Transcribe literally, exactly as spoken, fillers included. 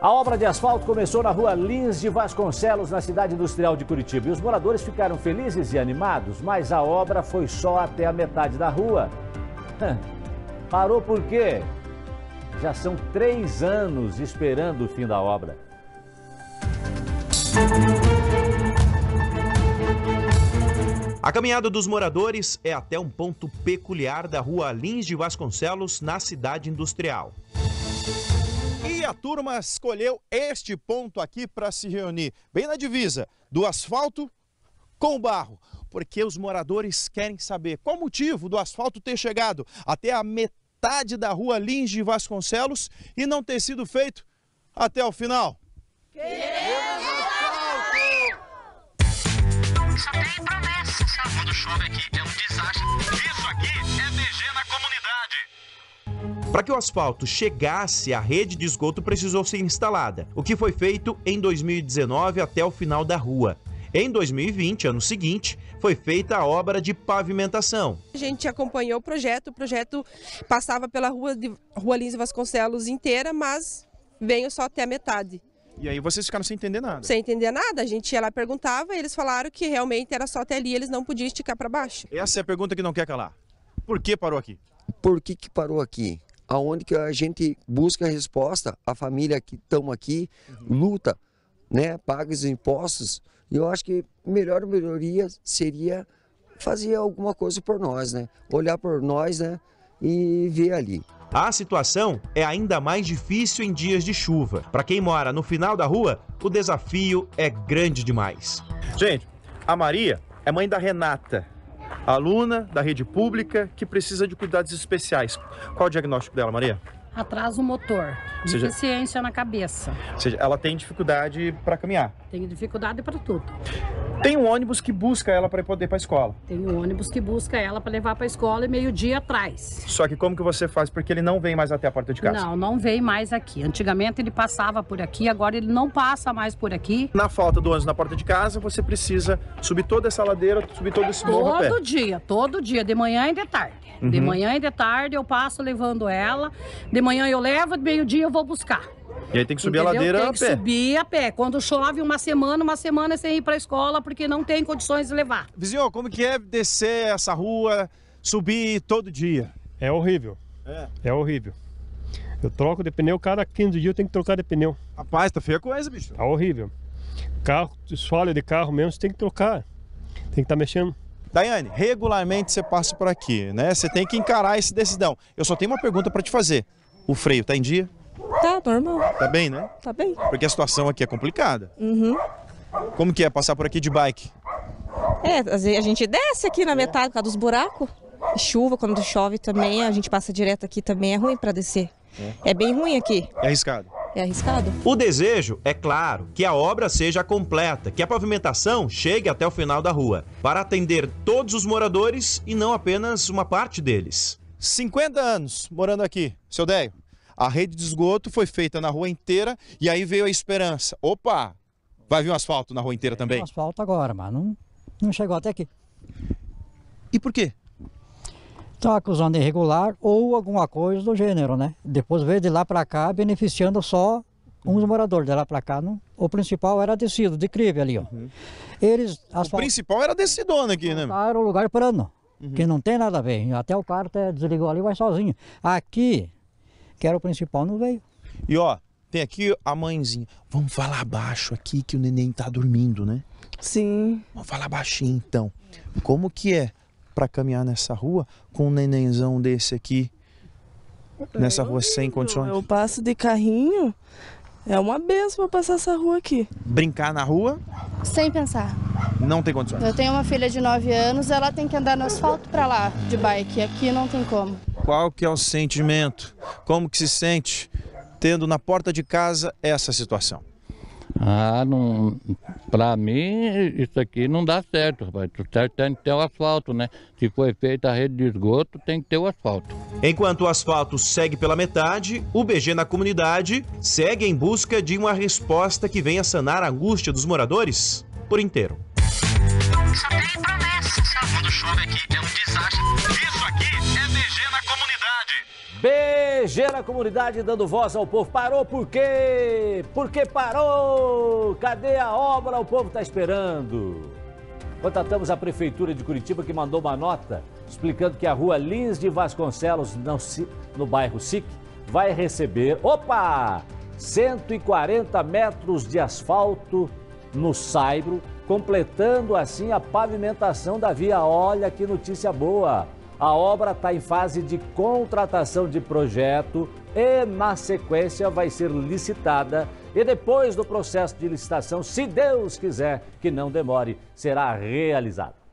A obra de asfalto começou na rua Lins de Vasconcelos, na cidade industrial de Curitiba. E os moradores ficaram felizes e animados, mas a obra foi só até a metade da rua. Parou por quê? Já são três anos esperando o fim da obra. A caminhada dos moradores é até um ponto peculiar da rua Lins de Vasconcelos, na cidade industrial. E a turma escolheu este ponto aqui para se reunir, bem na divisa do asfalto com o barro, porque os moradores querem saber qual o motivo do asfalto ter chegado até a metade da rua Lins de Vasconcelos e não ter sido feito até o final. Queremos asfalto! Só tem promessa. Quando chove aqui é um desastre. Isso aqui é B G na comunidade. Para que o asfalto chegasse, a rede de esgoto precisou ser instalada, o que foi feito em dois mil e dezenove até o final da rua. Em dois mil e vinte, ano seguinte, foi feita a obra de pavimentação. A gente acompanhou o projeto, o projeto passava pela rua, de, rua Lins de Vasconcelos inteira, mas veio só até a metade. E aí vocês ficaram sem entender nada? Sem entender nada, a gente ia lá e perguntava e eles falaram que realmente era só até ali, eles não podiam esticar para baixo. Essa é a pergunta que não quer calar. Por que parou aqui? Por que que parou aqui? Aonde que a gente busca a resposta, a família que estamos aqui, uhum. luta, né, paga os impostos, e eu acho que a melhor melhoria seria fazer alguma coisa por nós, né? Olhar por nós, né, e ver ali. A situação é ainda mais difícil em dias de chuva. Para quem mora no final da rua, o desafio é grande demais. Gente, a Maria é mãe da Renata, aluna da rede pública que precisa de cuidados especiais. Qual o diagnóstico dela, Maria? Atraso motor, seja, deficiência na cabeça. Ou seja, ela tem dificuldade para caminhar. Tem dificuldade para tudo. Tem um ônibus que busca ela para poder ir para a escola. Tem um ônibus que busca ela para levar para a escola e meio-dia atrás. Só que como que você faz? Porque ele não vem mais até a porta de casa. Não, não vem mais aqui. Antigamente ele passava por aqui, agora ele não passa mais por aqui. Na falta do ônibus na porta de casa, você precisa subir toda essa ladeira, subir todo esse morro a pé. Todo dia, todo dia, de manhã e de tarde. Uhum. De manhã e de tarde eu passo levando ela, de manhã eu levo, de meio-dia eu vou buscar. E aí tem que subir Entendeu? a ladeira tem a que pé. subir a pé. Quando chove uma semana, uma semana sem ir para a escola, porque não tem condições de levar. Vizinho, como que é descer essa rua, subir todo dia? É horrível. É? É horrível. Eu troco de pneu, cada quinze dias eu tenho que trocar de pneu. Rapaz, tá feia a coisa, bicho. Tá horrível. Carro, assoalho de carro mesmo, você tem que trocar. Tem que estar tá mexendo. Daiane, regularmente você passa por aqui, né? Você tem que encarar esse decisão. Eu só tenho uma pergunta para te fazer. O freio tá em dia? Tá, normal. Tá bem, né? Tá bem. Porque a situação aqui é complicada. Uhum. Como que é passar por aqui de bike? É, a gente desce aqui na metade por causa dos buracos. Chuva, quando chove também, a gente passa direto aqui também, é ruim para descer. É. é bem ruim aqui. É arriscado. É arriscado. O desejo, é claro, que a obra seja completa, que a pavimentação chegue até o final da rua, para atender todos os moradores e não apenas uma parte deles. cinquenta anos morando aqui, seu Déio. A rede de esgoto foi feita na rua inteira e aí veio a esperança. Opa, vai vir um asfalto na rua inteira também? Tem um asfalto agora, mas não, não chegou até aqui. E por quê? Estão acusando irregular ou alguma coisa do gênero, né? Depois veio de lá para cá beneficiando só uns moradores. De lá para cá, não. O principal era descido, de crive ali, ó. Uhum. Eles, asfalt... O principal era decidona aqui, né? Era o lugar plano, uhum. que não tem nada a ver. Até o cara até desligou ali e vai sozinho. Aqui, que era o principal, não veio. E ó, tem aqui a mãezinha. Vamos falar baixo aqui que o neném tá dormindo, né? Sim. Vamos falar baixinho então. Como que é para caminhar nessa rua com um nenenzão desse aqui? Nessa rua sem condições? Eu passo de carrinho, é uma benção para passar essa rua aqui. Brincar na rua? Sem pensar. Não tem condições? Eu tenho uma filha de nove anos, ela tem que andar no asfalto para lá, de bike. Aqui não tem como. Qual que é o sentimento? Como que se sente tendo na porta de casa essa situação? Ah, não, pra mim isso aqui não dá certo, rapaz. O certo tem que ter o asfalto, né? Se foi feita a rede de esgoto, tem que ter o asfalto. Enquanto o asfalto segue pela metade, o B G na comunidade segue em busca de uma resposta que venha sanar a angústia dos moradores por inteiro. Só tem promessa. Quando chove aqui é um desastre. Isso aqui é B G na comunidade. B G na comunidade dando voz ao povo. Parou por quê? Por que parou? Cadê a obra? O povo está esperando. Contatamos a Prefeitura de Curitiba, que mandou uma nota explicando que a rua Lins de Vasconcelos, no, no bairro S I C, vai receber, opa, cento e quarenta metros de asfalto no Saibro, completando assim a pavimentação da via. Olha que notícia boa! A obra está em fase de contratação de projeto e, na sequência, vai ser licitada. E depois do processo de licitação, se Deus quiser que não demore, será realizada.